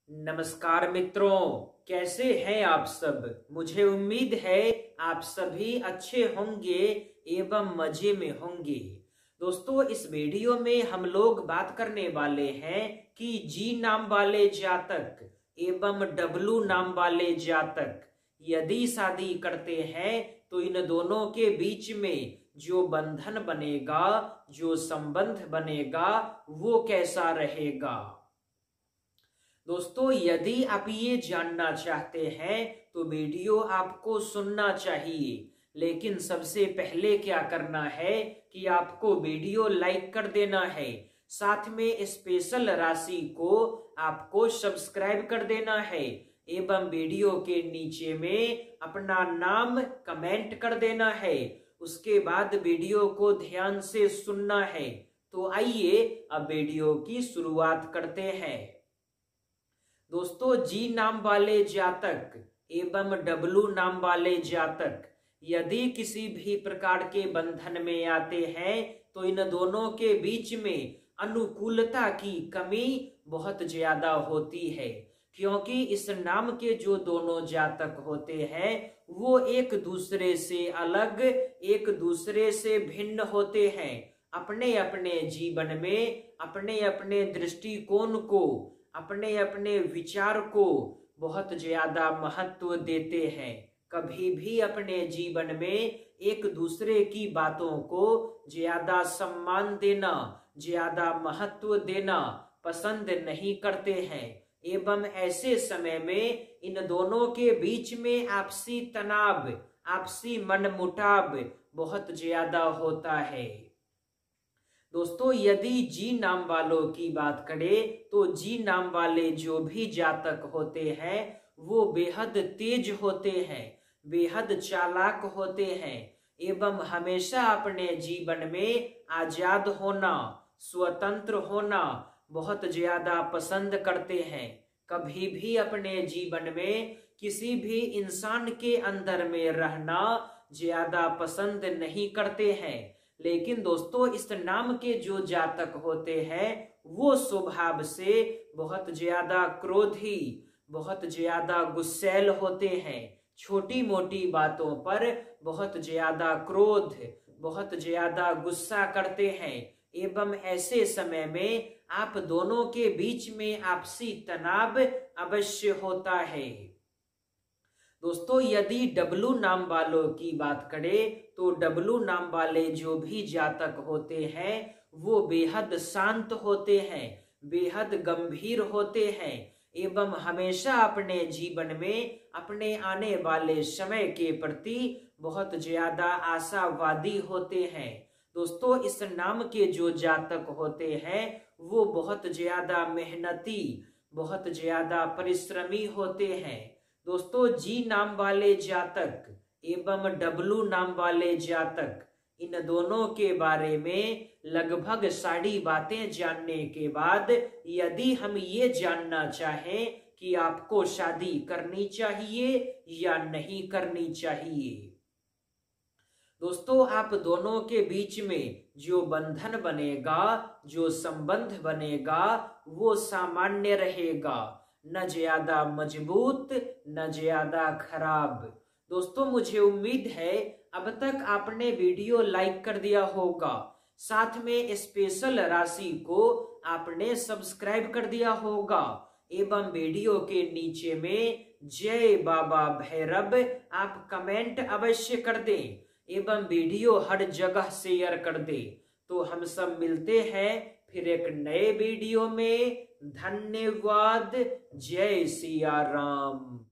नमस्कार मित्रों, कैसे हैं आप सब। मुझे उम्मीद है आप सभी अच्छे होंगे एवं मजे में होंगे। दोस्तों, इस वीडियो में हम लोग बात करने वाले हैं कि जी नाम वाले जातक एवं डब्लू नाम वाले जातक यदि शादी करते हैं तो इन दोनों के बीच में जो बंधन बनेगा, जो संबंध बनेगा, वो कैसा रहेगा। दोस्तों, यदि आप ये जानना चाहते हैं तो वीडियो आपको सुनना चाहिए, लेकिन सबसे पहले क्या करना है कि आपको वीडियो लाइक कर देना है, साथ में स्पेशल राशि को आपको सब्सक्राइब कर देना है एवं वीडियो के नीचे में अपना नाम कमेंट कर देना है। उसके बाद वीडियो को ध्यान से सुनना है। तो आइए अब वीडियो की शुरुआत करते हैं। दोस्तों, जी नाम वाले जातक एवं डब्लू नाम वाले जातक यदि किसी भी प्रकार के बंधन में आते हैं तो इन दोनों के बीच में अनुकूलता की कमी बहुत ज्यादा होती है, क्योंकि इस नाम के जो दोनों जातक होते हैं वो एक दूसरे से अलग, एक दूसरे से भिन्न होते हैं। अपने अपने जीवन में अपने अपने दृष्टिकोण को, अपने अपने विचार को बहुत ज्यादा महत्व देते हैं। कभी भी अपने जीवन में एक दूसरे की बातों को ज्यादा सम्मान देना, ज्यादा महत्व देना पसंद नहीं करते हैं एवं ऐसे समय में इन दोनों के बीच में आपसी तनाव, आपसी मनमुटाव बहुत ज्यादा होता है। दोस्तों, यदि जी नाम वालों की बात करें तो जी नाम वाले जो भी जातक होते हैं वो बेहद तेज होते हैं, बेहद चालाक होते हैं एवं हमेशा अपने जीवन में आजाद होना, स्वतंत्र होना बहुत ज्यादा पसंद करते हैं। कभी भी अपने जीवन में किसी भी इंसान के अंदर में रहना ज्यादा पसंद नहीं करते हैं। लेकिन दोस्तों, इस नाम के जो जातक होते हैं वो स्वभाव से बहुत ज्यादा क्रोधी, बहुत ज्यादा गुस्सैल होते हैं। छोटी मोटी बातों पर बहुत ज्यादा क्रोध, बहुत ज्यादा गुस्सा करते हैं एवं ऐसे समय में आप दोनों के बीच में आपसी तनाव अवश्य होता है। दोस्तों, यदि डब्लू नाम वालों की बात करें तो डब्लू नाम वाले जो भी जातक होते हैं वो बेहद शांत होते हैं, बेहद गंभीर होते हैं एवं हमेशा अपने जीवन में अपने आने वाले समय के प्रति बहुत ज्यादा आशावादी होते हैं। दोस्तों, इस नाम के जो जातक होते हैं वो बहुत ज्यादा मेहनती, बहुत ज्यादा परिश्रमी होते हैं। दोस्तों, जी नाम वाले जातक एवं डब्लू नाम वाले जातक इन दोनों के बारे में लगभग सारी बातें जानने के बाद यदि हम ये जानना चाहें कि आपको शादी करनी चाहिए या नहीं करनी चाहिए, दोस्तों, आप दोनों के बीच में जो बंधन बनेगा, जो संबंध बनेगा वो सामान्य रहेगा, न ज्यादा मजबूत न ज्यादा खराब। दोस्तों, मुझे उम्मीद है अब तक आपने वीडियो लाइक कर दिया होगा, साथ में स्पेशल राशि को आपने सब्सक्राइब कर दिया होगा एवं वीडियो के नीचे में जय बाबा भैरव आप कमेंट अवश्य कर दें एवं वीडियो हर जगह शेयर कर दे। तो हम सब मिलते हैं फिर एक नए वीडियो में। धन्यवाद। जय सिया राम।